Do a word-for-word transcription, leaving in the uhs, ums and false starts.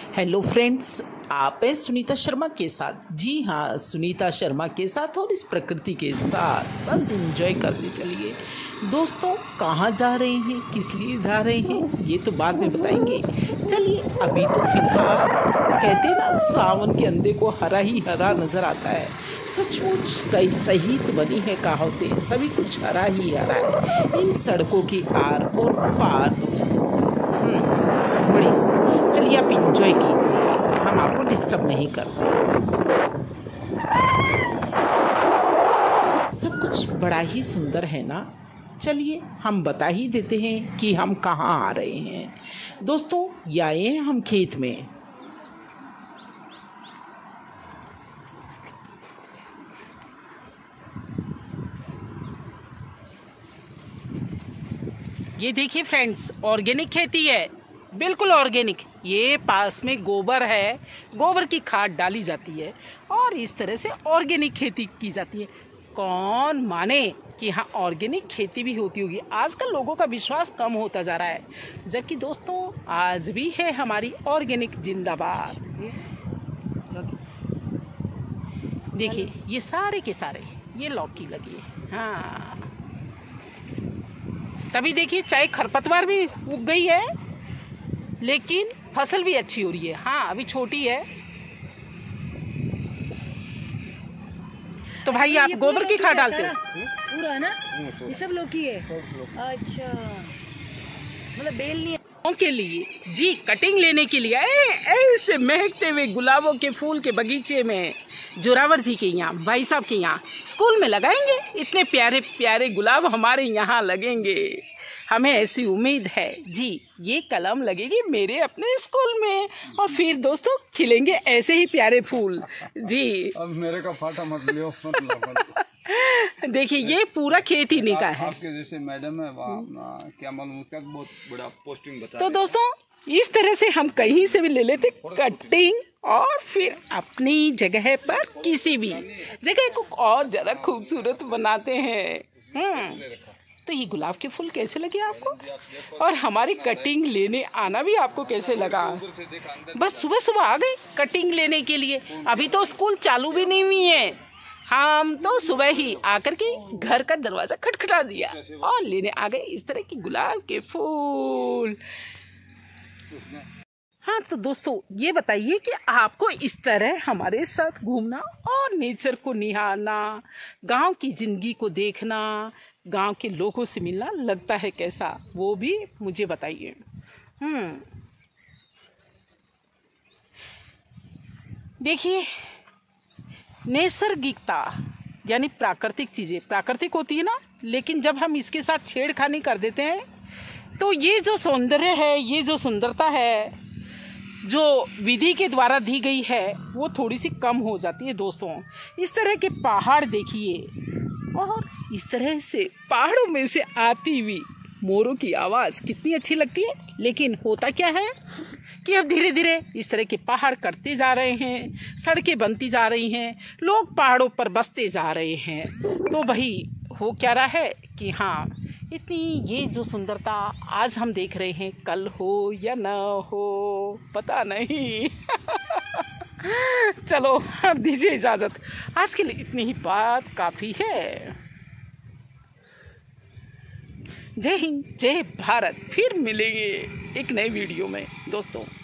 Hello friends, आप हैं सुनीता शर्मा के साथ। जी हाँ, सुनीता शर्मा के साथ और इस प्रकृति के साथ बस एंजॉय करते चलिए। दोस्तों, कहाँ जा रहे हैं, किस लिए जा रहे हैं, ये तो बाद में बताएंगे। चलिए, अभी तो फिलहाल कहते हैं ना, सावन के अंधे को हरा ही हरा नजर आता है। सचमुच कई सही तो बनी है कहावतें, सभी कुछ हरा ही हरा है इन सड़कों की आर और पार। दोस्तों बड़ी, चलिए आप इंजॉय कीजिए, हम आपको डिस्टर्ब नहीं करते। सब कुछ बड़ा ही सुंदर है ना। चलिए हम बता ही देते हैं कि हम कहाँ आ रहे हैं। दोस्तों, ये आए हैं हम खेत में। ये देखिए फ्रेंड्स, ऑर्गेनिक खेती है, बिल्कुल ऑर्गेनिक। ये पास में गोबर है, गोबर की खाद डाली जाती है और इस तरह से ऑर्गेनिक खेती की जाती है। कौन माने कि हाँ ऑर्गेनिक खेती भी होती होगी। आजकल लोगों का विश्वास कम होता जा रहा है, जबकि दोस्तों आज भी है हमारी ऑर्गेनिक जिंदाबाद। देखिए ये सारे के सारे ये लौकी लगी है। हाँ, तभी देखिए चाहे खरपतवार भी उग गई है लेकिन फसल भी अच्छी हो रही है। हाँ, अभी छोटी है तो भाई आप गोबर की खाद डालते हो पूरा ना? ये सब लौकी है। अच्छा, मतलब बेल नहीं के लिए जी, कटिंग लेने के लिए ऐसे महकते हुए गुलाबों के फूल के बगीचे में जोरावर जी के यहाँ, भाई साहब के यहाँ स्कूल में लगाएंगे। इतने प्यारे प्यारे गुलाब हमारे यहाँ लगेंगे, हमें ऐसी उम्मीद है जी। ये कलम लगेगी मेरे अपने स्कूल में और फिर दोस्तों खिलेंगे ऐसे ही प्यारे फूल जी। अब मेरे का फाटा मत लियो, देखिए ये पूरा खेत ही निका है। आपके जैसे मैडम है, क्या मालूम उसका बहुत बड़ा पोस्टिंग बता। तो दोस्तों इस तरह से हम कहीं से भी ले लेते कटिंग और फिर अपनी जगह पर किसी भी जगह को और ज्यादा खूबसूरत बनाते हैं। हम्म तो ये गुलाब के फूल कैसे लगे आपको, और हमारी कटिंग लेने आना भी आपको कैसे लगा? बस सुबह सुबह आ गए कटिंग लेने के लिए, अभी तो स्कूल चालू भी नहीं हुई है। हम तो सुबह ही आकर के घर का दरवाजा खटखटा दिया और लेने आ गए इस तरह की गुलाब के फूल। हाँ तो दोस्तों ये बताइए कि आपको इस तरह हमारे साथ घूमना और नेचर को निहारना, गांव की जिंदगी को देखना, गांव के लोगों से मिलना लगता है कैसा, वो भी मुझे बताइए। हम्म देखिए, नैसर्गिकता यानी प्राकृतिक चीजें प्राकृतिक होती है ना, लेकिन जब हम इसके साथ छेड़खानी कर देते हैं तो ये जो सौंदर्य है, ये जो सुंदरता है, जो विधि के द्वारा दी गई है, वो थोड़ी सी कम हो जाती है। दोस्तों इस तरह के पहाड़ देखिए, और इस तरह से पहाड़ों में से आती हुई मोरों की आवाज़ कितनी अच्छी लगती है। लेकिन होता क्या है कि अब धीरे धीरे इस तरह के पहाड़ कटते जा रहे हैं, सड़कें बनती जा रही हैं, लोग पहाड़ों पर बसते जा रहे हैं। तो भाई हो क्या रहा है कि हाँ, इतनी ये जो सुंदरता आज हम देख रहे हैं, कल हो या न हो पता नहीं। चलो अब दीजिए इजाज़त, आज के लिए इतनी ही बात काफ़ी है। जय हिंद, जय भारत। फिर मिलेंगे एक नए वीडियो में दोस्तों।